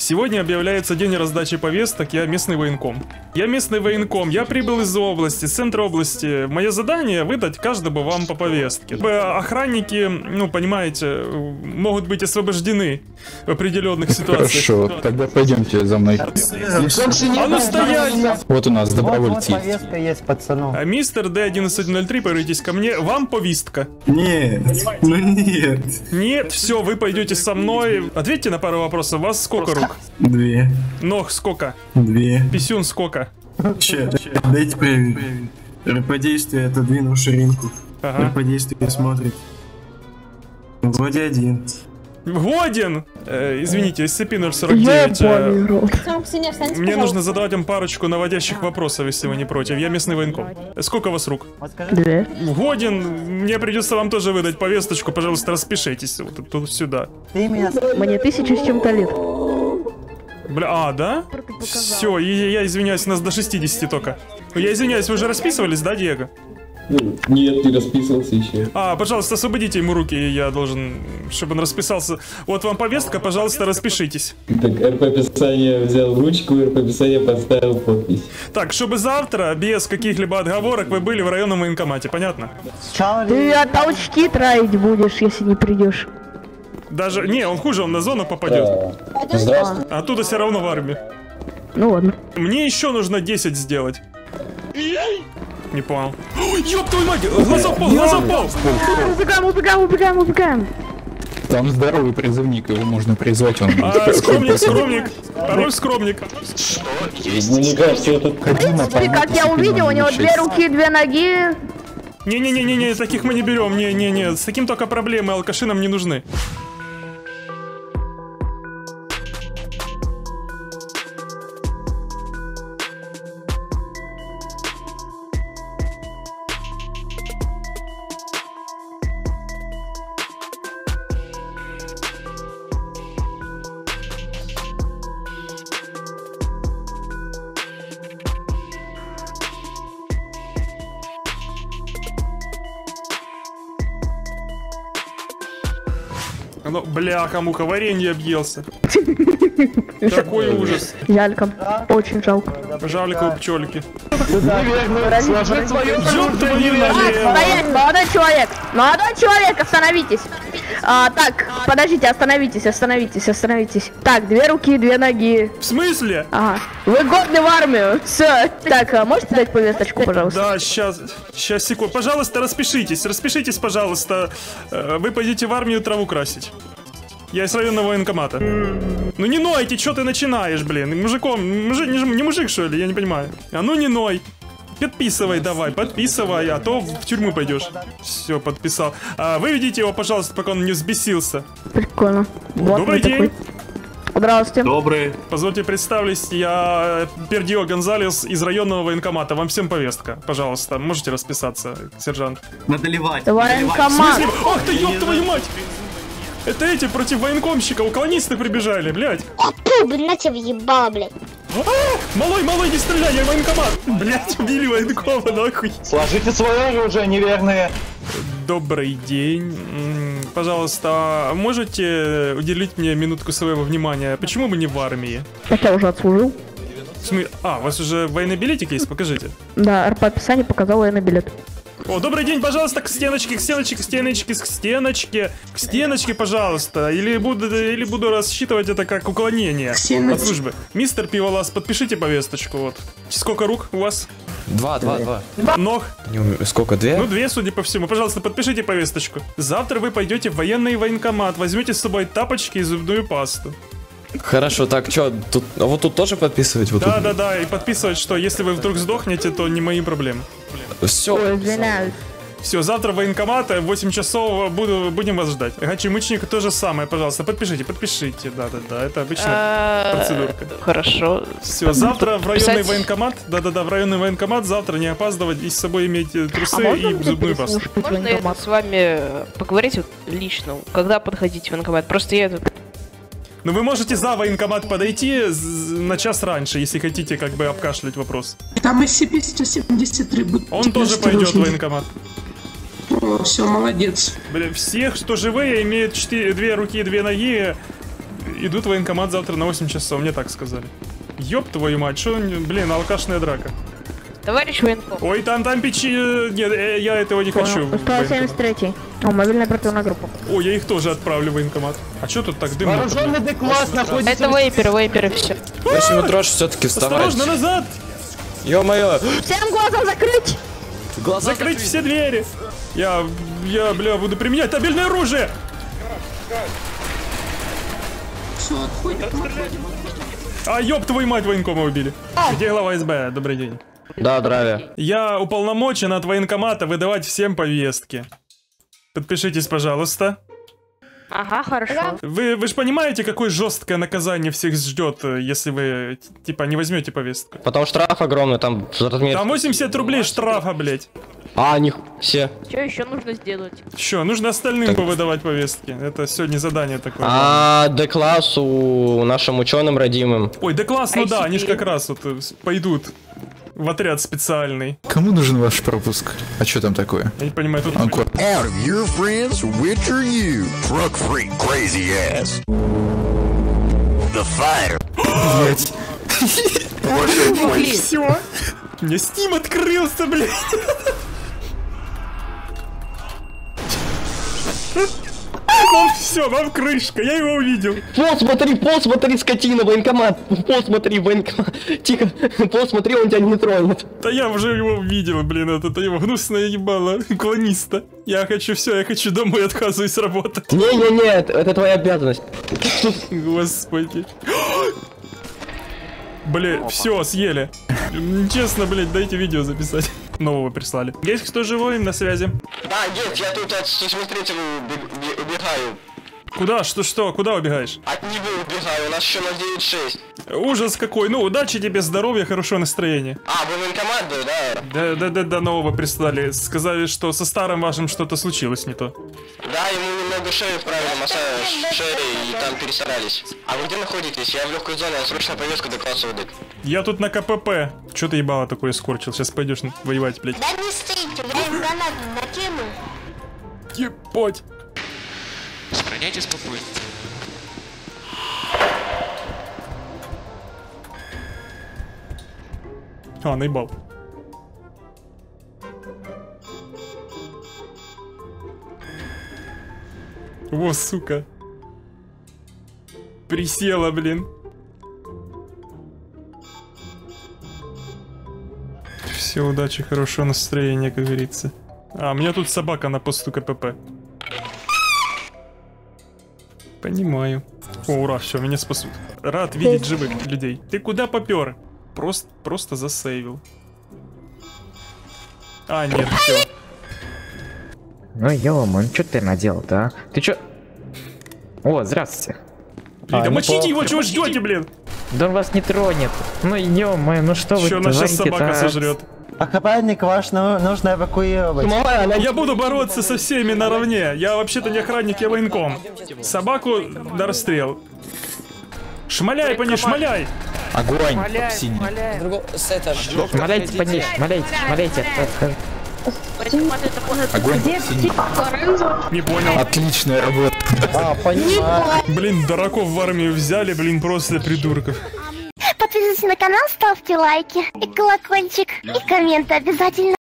Сегодня объявляется день раздачи повесток, я местный военком. Я местный военком, я прибыл из области, с центра области. Мое задание выдать каждому вам по повестке. Охранники, ну, понимаете, могут быть освобождены в определенных ситуациях. Хорошо, тогда пойдемте за мной. А ну стоять! Вот у нас добровольцы. Вот повестка есть, пацанов. Мистер D1103, повернитесь ко мне. Вам повестка? Нет, ну нет. Нет, все, вы пойдете со мной. Ответьте на пару вопросов. У вас сколько рук? 2. Ног сколько? 2. Писюн сколько? Дайте проверить. РП-действие отодвинул ширинку. Ага. РП-действие смотрит. Вроде 1. Годен! Извините, SCP-049. Мне нужно задавать вам парочку наводящих вопросов, если вы не против. Я местный военком. Сколько у вас рук? 2. Годен! Мне придется вам тоже выдать повесточку. Пожалуйста, распишитесь. Вот тут сюда. Мне 1000 с чем-то лет. Бля, да? Все, я извиняюсь, нас до 60 только. Я извиняюсь, вы уже расписывались, да, Диего? Нет, не расписывался еще. Пожалуйста, освободите ему руки, я должен, чтобы он расписался. Вот вам повестка, пожалуйста, распишитесь. Так, РП-писание взял ручку, РП-писание поставил подпись. Так, чтобы завтра, без каких-либо отговорок, вы были в районном военкомате, понятно? Ты от толчки троить будешь, если не придешь. Даже, не, он хуже, он на зону попадет. Здравствуйте. Оттуда все равно в армию. Ну ладно. Мне еще нужно 10 сделать. Не понял. Ёб твою мать! Глаза в пол, глаза в пол! Убегаем. Там здоровый призывник, его можно призвать, он... Скромник. Второй скромник. Мне кажется, этот... В принципе, как я увидел, у него 2 руки, 2 ноги. Не, таких мы не берем. Не, с таким только проблемы, алкаши нам не нужны. Ну, бляха-муха, варенье объелся. Такой ужас. Жалько. Очень жалко. Жалько у пчельки. Стоять, молодой человек! Молодой человек, остановитесь! Так, подождите, остановитесь. Так, 2 руки, 2 ноги. В смысле? Ага. Вы годны в армию. Все. Так, можете дать повесточку, пожалуйста? Да, сейчас, секунду. Пожалуйста, распишитесь, пожалуйста. Вы пойдете в армию траву красить. Я из районного военкомата. Ну не нойте, что ты начинаешь, блин? Не мужик, что ли? Я не понимаю. А ну не ной. Подписывай давай, подписывай, а то в тюрьму пойдешь. Все, подписал. Выведите его, пожалуйста, пока он не взбесился. Прикольно. Вот Добрый день. Здравствуйте. Добрый. Позвольте представить, я Пердио Гонзалес из районного военкомата. Вам всем повестка, пожалуйста. Можете расписаться, сержант? Надо ливать. Военкомат. Ах ты, ёб твою мать! Это эти против военкомщика, уклонисты прибежали, блядь. Блин, на тебя въебало, блядь. Малой, не стреляй, я военкомат. Блядь, убили военкома, нахуй. Сложите свое оружие, неверные. Добрый день. Пожалуйста, можете уделить мне минутку своего внимания? Почему мы не в армии? Так я уже отслужил. У вас уже военный билетик есть? Покажите. Да, РП-описание показал военный билет. О, добрый день, пожалуйста, к стеночке, пожалуйста. Или буду рассчитывать это как уклонение от службы. Мистер Пиволас, подпишите повесточку, вот. Сколько рук у вас? 2. Ног? Сколько, 2? Ну, 2, судя по всему. Пожалуйста, подпишите повесточку. Завтра вы пойдете в военный военкомат, возьмете с собой тапочки и зубную пасту. Хорошо, так, что, тут, вот тут тоже подписывать? Вот да, тут? да, и подписывать, что если вы вдруг сдохнете, то не мои проблемы. Все. Ой, извиняюсь. Все, завтра в военкомат, 8 часов будем вас ждать. Гачи-мычник то же самое, пожалуйста, подпишите. Да, это обычная процедурка. Хорошо. Все, завтра в районный военкомат, в районный военкомат, завтра не опаздывать и с собой иметь трусы и зубную пасту. Можно я с вами поговорить вот лично, когда подходить в военкомат? Просто я... Но вы можете за военкомат подойти на час раньше, если хотите как бы обкашлять вопрос. Там SCP-173 будет. Он тоже пойдет в военкомат. О, все, молодец. Бля, всех, кто живые, имеют 2 руки и 2 ноги, идут в военкомат завтра на 8 часов, мне так сказали. Ёб твою мать, что, блин, алкашная драка. Товарищ военком. Ой, там печи... Нет, я этого не хочу. 173. О, мобильная оперативная группа. О, я их тоже отправлю в военкомат. А что тут так дымно? Вооруженный декласс находится... Это вейперы, все. 8 утра все-таки вставать. Осторожно, назад! Ё-моё! Всем глаза закрыть! Закрыть все двери! Я, бля, буду применять табельное оружие! Все, отходим. А, ёб твою мать, военкома убили. Где глава СБ? Добрый день. Да, здравия. Я уполномочен от военкомата выдавать всем повестки. Подпишитесь, пожалуйста. Ага, хорошо. Вы же понимаете, какое жесткое наказание всех ждет, если вы, типа, не возьмете повестку? Потому штраф огромный, там в размере... Там 80 рублей штрафа, блять. А, них все. Что еще нужно сделать? Что, нужно остальным повыдавать повестки. Это сегодня задание такое. А Д-классу нашим ученым родимым. Ой, да класс, ну да, они же как раз вот пойдут в отряд специальный. Кому нужен ваш пропуск? А что там такое? Я не понимаю, тут... Out of your friends, which are you? Truck freak crazy ass. The fire. Блять. Боже мой, все. У меня Steam открылся, блядь. Вам все, вам крышка, я его увидел. Пол смотри, скотина, военкомат. Пол смотри, военкомат. Тихо, пол смотри, он тебя не тронет. Да я уже его видел, блин, это его гнусное ебало, клониста. Я хочу домой, отказываюсь работать. Не, это твоя обязанность. Господи. Бля, все, съели. Честно, блядь, дайте видео записать. Нового прислали. Есть кто живой на связи? Да, есть, я тут от 173-го убегаю. Куда? Что? Куда убегаешь? От него убегаю, у нас еще на 9-6. Ужас какой. Ну, удачи тебе, здоровья, хорошего настроения. А, вы военкомат, да? Да, нового прислали. Сказали, что со старым вашим что-то случилось не то. Да, ему немного шею вправили, массаж шеи, и там перестарались. А вы где находитесь? Я в легкой зоне, срочно повестку до класса выдать. Я тут на КПП. Че ты ебало такое скорчил? Сейчас пойдешь воевать, блядь. Да не стойте, время гранату накину. Ебать. Сохраняйте спокойствие. А, наебал. Во, сука. Присела, блин. Все, удачи, хорошего настроения, как говорится. А, у меня тут собака на посту КПП. Понимаю. О, ура, все, меня спасут. Рад видеть живых людей. Ты куда попер? Просто засейвил. А, нет, все. Ну ё-моё, ну что ты наделал-то, а? Ты чё? О, здравствуйте. Да мочите его, чего ждете, блин? Да он вас не тронет. Ну ё-моё, ну что вы творите-то? Наша собака сожрет. Охранник ваш нужно эвакуировать. Я буду бороться со всеми наравне. Я вообще-то не охранник, я военком. Собаку на расстрел. Шмаляй по ней, шмаляй! Огонь, синий. Шмаляйте по ней, шмаляйте. Огонь, синий. Не понял. Отличная работа. А, понимаю. Блин, дураков в армию взяли, блин, просто придурков. Подписывайтесь на канал, ставьте лайки и колокольчик, и комменты обязательно.